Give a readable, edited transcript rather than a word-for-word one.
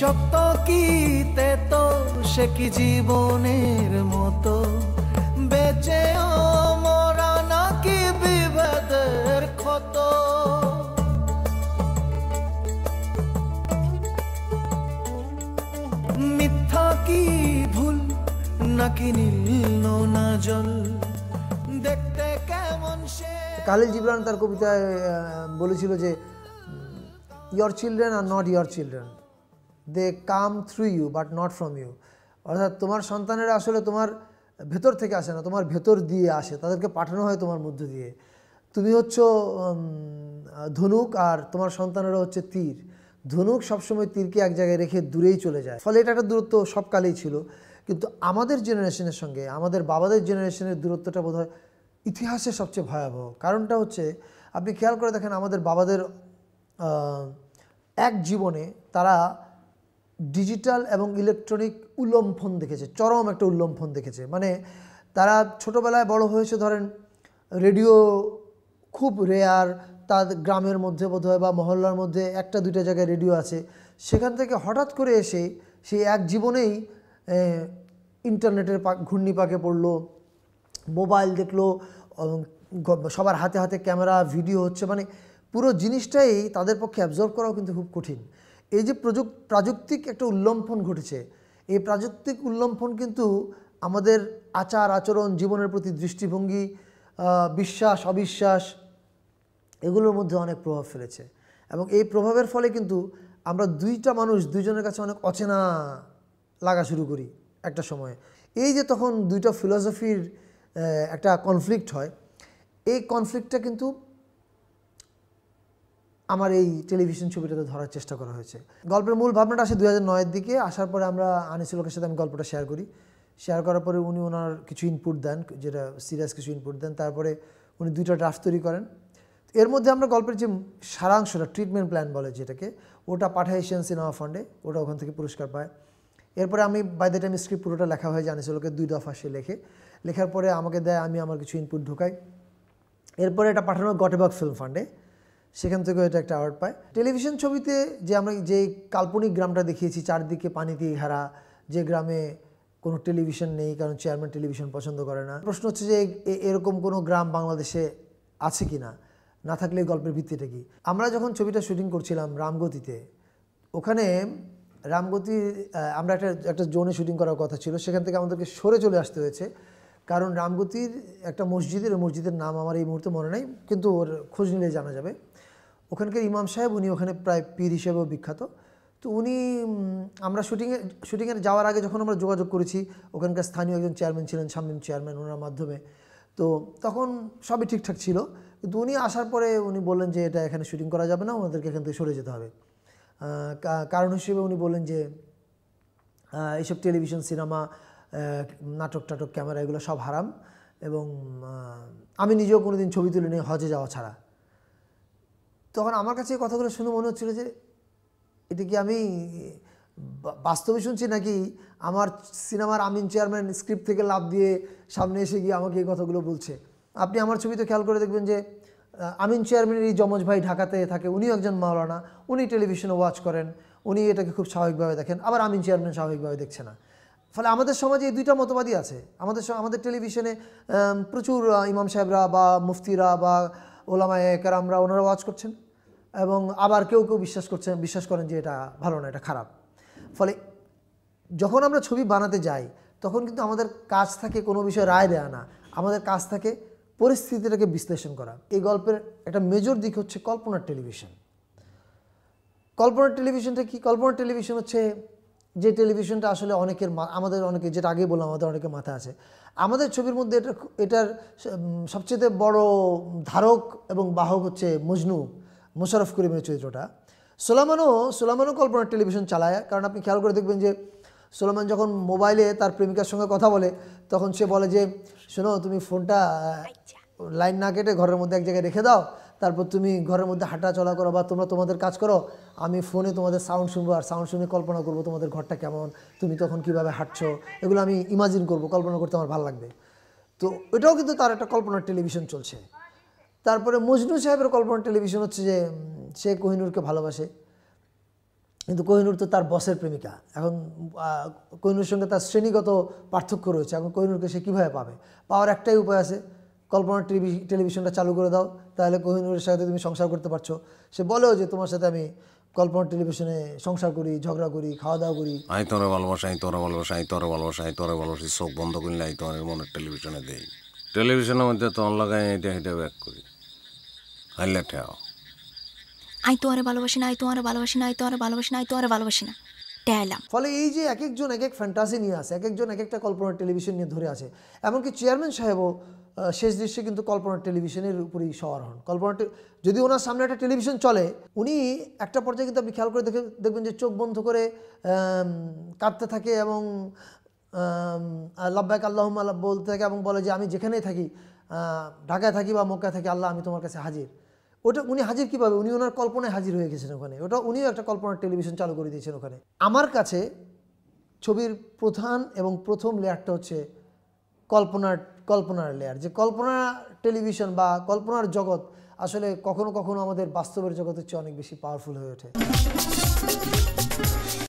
সত্য কি তেতো সে কি জীবনের মতো বেঁচে মরা নাকি বিভেদের ক্ষত মিথ্যা কি ভুল নাকি নীল না জল দেখতে কেমন সে খালিল জিবরান তার কবিতায় বলেছিল যে your children are not your children, they come through you but not from you. অর্থাৎ তোমার সন্তানেরা আসলে তোমার ভেতর থেকে আসে না, তোমার ভেতর দিয়ে আসে, তাদেরকে পাঠানো হয় তোমার মধ্য দিয়ে। তুমি হচ্ছে ধনুক আর তোমার সন্তানেরা হচ্ছে তীর। ধনুক সবসময় তীরকে এক জায়গায় রেখে দূরেই চলে যায়, ফলে এটা একটা দূরত্ব সব কালেই ছিল। কিন্তু আমাদের জেনারেশনের সঙ্গে আমাদের বাবাদের জেনারেশনের দূরত্বটা বোধহয় ইতিহাসের সবচেয়ে ভয়াবহ। কারণটা হচ্ছে আপনি খেয়াল করে দেখেন আমাদের বাবাদের এক জীবনে তারা ডিজিটাল এবং ইলেকট্রনিক উল্লম্ফন দেখেছে, চরম একটা উল্লম্ফন দেখেছে। মানে তারা ছোটোবেলায় বড় হয়েছে, ধরেন রেডিও খুব রেয়ার, তার গ্রামের মধ্যে বোধহয় বা মহল্লার মধ্যে একটা দুইটা জায়গায় রেডিও আছে। সেখান থেকে হঠাৎ করে এসে সেই এক জীবনেই ইন্টারনেটের ঘূর্ণিপাকে পড়লো, মোবাইল দেখলো, সবার হাতে হাতে ক্যামেরা, ভিডিও হচ্ছে। মানে পুরো জিনিসটাই তাদের পক্ষে অ্যাবজর্ব করাও কিন্তু খুব কঠিন। এই যে প্রাযুক্তিক একটা উল্লম্ফন ঘটেছে, এই প্রাযুক্তিক উল্লম্ফন কিন্তু আমাদের আচার আচরণ, জীবনের প্রতি দৃষ্টিভঙ্গি, বিশ্বাস অবিশ্বাস এগুলোর মধ্যে অনেক প্রভাব ফেলেছে। এবং এই প্রভাবের ফলে কিন্তু আমরা দুইটা মানুষ দুইজনের কাছে অনেক অচেনা লাগা শুরু করি একটা সময়ে। এই যে তখন দুইটা ফিলসফির একটা কনফ্লিক্ট হয়, এই কনফ্লিক্টটা কিন্তু আমার এই টেলিভিশন ছবিটাতে ধরার চেষ্টা করা হয়েছে। গল্পের মূল ভাবনাটা আসে 2009-এর দিকে। আসার পরে আমরা আনিসুলকের সাথে আমি গল্পটা শেয়ার করি। শেয়ার করার পরে উনি ওনার কিছু ইনপুট দেন, যেটা সিরিয়াস কিছু ইনপুট দেন। তারপরে উনি দুইটা ড্রাফট তৈরি করেন। এর মধ্যে আমরা গল্পের যে সারাংশটা, ট্রিটমেন্ট প্ল্যান বলে যেটাকে, ওটা পাঠাই এশিয়ান সিনেমা ফান্ডে, ওটা ওখান থেকে পুরস্কার পায়। এরপরে আমি বাই দ্য টাইম স্ক্রিপ্ট পুরোটা লেখা হয়ে যায়, আনিসুলকে 2 দফা সে লেখার পরে আমাকে দেয়, আমি আমার কিছু ইনপুট ঢোকাই। এরপরে এটা পাঠানো গটেবাগ ফিল্ম ফান্ডে, সেখান থেকে এটা একটা অ্যাওয়ার্ড পায়। টেলিভিশন ছবিতে যে আমরা যে কাল্পনিক গ্রামটা দেখিয়েছি, চারদিকে পানি দিয়ে ঘেরা, যে গ্রামে কোনো টেলিভিশন নেই কারণ চেয়ারম্যান টেলিভিশন পছন্দ করে না। প্রশ্ন হচ্ছে যে এরকম কোনো গ্রাম বাংলাদেশে আছে কি না, না থাকলে গল্পের ভিত্তিটা কি। আমরা যখন ছবিটা শুটিং করছিলাম রামগতিতে, ওখানে রামগতি আমরা একটা জোনে শুটিং করার কথা ছিল, সেখান থেকে আমাদেরকে সরে চলে আসতে হয়েছে। কারণ রামগতির একটা মসজিদের নাম আমার এই মুহূর্তে মনে নেই, কিন্তু ওর খোঁজ নিলে জানা যাবে। ওখানকার ইমাম সাহেব, উনি ওখানে প্রায় পীর হিসেবেও বিখ্যাত। তো উনি, আমরা শুটিংয়ের যাওয়ার আগে যখন আমরা যোগাযোগ করেছি, ওখানকার স্থানীয় একজন চেয়ারম্যান ছিলেন, শামীম চেয়ারম্যান, ওনার মাধ্যমে, তো তখন সবই ঠিকঠাক ছিল। কিন্তু উনি আসার পরে উনি বললেন যে এটা এখানে শুটিং করা যাবে না, ওনাদেরকে এখান থেকে সরে যেতে হবে। কারণ হিসেবে উনি বললেন যে এইসব টেলিভিশন, সিনেমা, নাটক টাটক, ক্যামেরা, এগুলো সব হারাম, এবং আমি নিজেও কোনোদিন ছবি তুলে নিয়ে হজে যাওয়া ছাড়া। তখন আমার কাছে এই কথাগুলো শুনে মনে হচ্ছিল যে এটা কি আমি বাস্তবে শুনছি, নাকি আমার সিনেমার আমিন চেয়ারম্যান স্ক্রিপ্ট থেকে লাভ দিয়ে সামনে এসে গিয়ে আমাকে এই কথাগুলো বলছে। আপনি আমার ছবিতে খেয়াল করে দেখবেন যে আমিন চেয়ারম্যানের এই যমজ ভাই ঢাকাতে থাকে, উনিও একজন মাওলানা, উনি টেলিভিশনে ওয়াচ করেন, উনি এটাকে খুব স্বাভাবিকভাবে দেখেন, আবার আমিন চেয়ারম্যান স্বাভাবিকভাবে দেখছে না। ফলে আমাদের সমাজে এই দুইটা মতবাদই আছে। আমাদের টেলিভিশনে প্রচুর ইমাম সাহেবরা বা মুফতিরা বা ওলামায়ে কেরামরা ওনারা ওয়াচ করছেন, এবং আবার কেউ কেউ বিশ্বাস করেন যে এটা ভালো না, এটা খারাপ। ফলে যখন আমরা ছবি বানাতে যাই, তখন কিন্তু আমাদের কাজ থাকে কোনো বিষয়ে রায় দেয়া না, আমাদের কাজ থাকে পরিস্থিতিটাকে বিশ্লেষণ করা। এই গল্পের একটা মেজর দিক হচ্ছে কল্পনার টেলিভিশন। কল্পনার টেলিভিশনটা কি? কল্পনার টেলিভিশন হচ্ছে যে টেলিভিশনটা আসলে আমাদের অনেকে, যেটা আগে বললাম, আমাদের অনেকের মাথায় আছে। আমাদের ছবির মধ্যে এটার সবচেয়ে বড় ধারক এবং বাহক হচ্ছে মজনু, মোশাররফ করিমের চরিত্রটা। সোলামানও কল্পনার টেলিভিশন চালায়। কারণ আপনি খেয়াল করে দেখবেন যে সোলামান যখন মোবাইলে তার প্রেমিকার সঙ্গে কথা বলে, তখন সে বলে যে শোনো, তুমি ফোনটা লাইন না কেটে ঘরের মধ্যে এক জায়গায় রেখে দাও, তারপর তুমি ঘরের মধ্যে হাঁটা চলা করো বা তোমরা তোমাদের কাজ করো, আমি ফোনে তোমাদের সাউন্ড শুনবো, আর সাউন্ড শুনে কল্পনা করবো তোমাদের ঘরটা কেমন, তুমি তখন কিভাবে হাঁটছো, এগুলো আমি ইমাজিন করবো, কল্পনা করতে আমার ভালো লাগবে। তো এটাও কিন্তু তার একটা কল্পনার টেলিভিশন চলছে। তারপরে মজনু সাহেবের কল্পনার টেলিভিশন হচ্ছে যে সে কোহিনূরকে ভালোবাসে, কিন্তু কোহিনূর তো তার বসের প্রেমিকা। এখন কোহিনূরের সঙ্গে তার শ্রেণীগত পার্থক্য রয়েছে। এখন কোহিনূরকে সে কীভাবে পাবে? পাওয়ার একটাই উপায় আছে, কল্পনার টেলিভিশনটা চালু করে দাও, তাহলে কোহিনূরের সাথে তুমি সংসার করতে পারছো। সে বলেও যে তোমার সাথে আমি কল্পনার টেলিভিশনে সংসার করি, ঝগড়া করি, খাওয়া দাওয়া করি। আই তোরে ভালোবাসা, আই তোরে ভালোবাসা, আই তোরে ভালোবাসা, আই তোরে ভালোবাসি, চোখ বন্ধ করলে আই তোর মনের টেলিভিশনে দেই। টেলিভিশনের মধ্যে তোর লাগাই এটা এটা ব্যাক করি, হাইলে ঠেও। আই তোমারে ভালোবাসি না, আই তোমারে ভালোবাসি না, আই তোমারে ভালোবাসি না, আই তোমারে ভালোবাসি না, টেলাম। ফলে এই যে এক একজন এক এক ফ্যান্টাসি নিয়ে আসে, এক একজন এক একটা কল্পনার টেলিভিশন নিয়ে ধরে আসে। এমনকি চেয়ারম্যান সাহেবও শেষ দৃশ্যে কিন্তু কল্পনার টেলিভিশনের উপরেই সওয়ার হন। যদি ওনার সামনে একটা টেলিভিশন চলে, উনি একটা পর্যায়ে কিন্তু আপনি খেয়াল করে দেখবেন যে চোখ বন্ধ করে কাঁদতে থাকে এবং লাব্বাইক আল্লাহুম্মা বলতে থাকে এবং বলে যে আমি যেখানেই থাকি, ঢাকায় থাকি বা মক্কায় থাকি, আল্লাহ আমি তোমার কাছে হাজির। ওটা উনি হাজির কীভাবে? উনি ওনার কল্পনায় হাজির হয়ে গেছেন ওখানে। ওটা উনিও একটা কল্পনার টেলিভিশন চালু করে দিয়েছেন ওখানে। আমার কাছে ছবির প্রধান এবং প্রথম লেয়ারটা হচ্ছে কল্পনার লেয়ার। যে কল্পনা টেলিভিশন বা কল্পনার জগৎ আসলে কখনো কখনো আমাদের বাস্তবের জগতের চেয়ে অনেক বেশি পাওয়ারফুল হয়ে ওঠে।